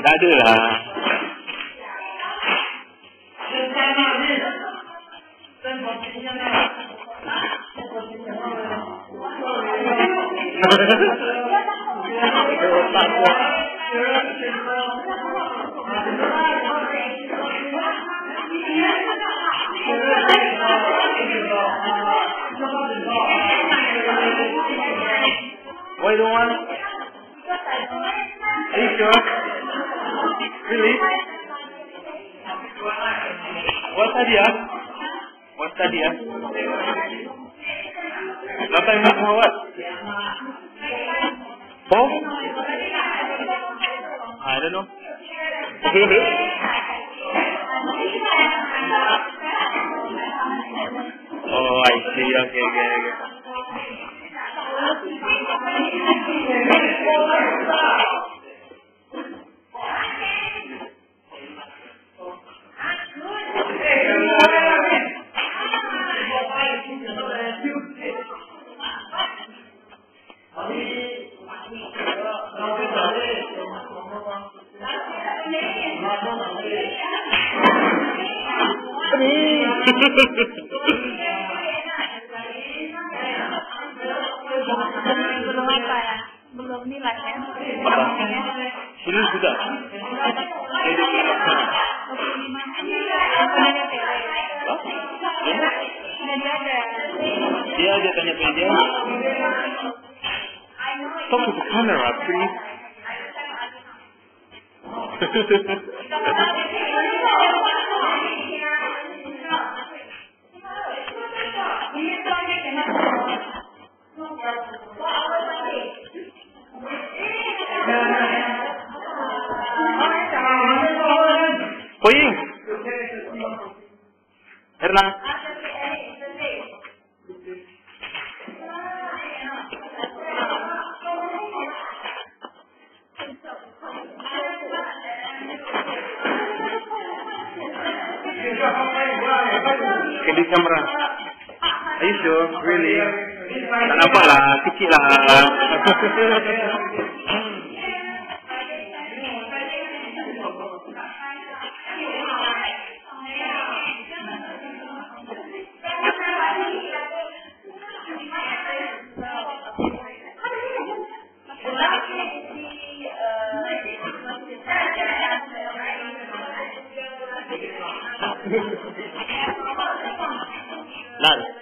tak ada lah. Why don't want? Are you sure? Really? What's idea? What's idea? Last time you know what? Oh? I don't know. Oh, I see. Okay. Belum apa ya? Belum nilai kan? Sudah. 25. Dia ada tanya pada dia. Talk to the camera, please. Poying. Herlang. Kedai kamera. Are you sure? Really? Tak nampak lah, kecil lah. Lan.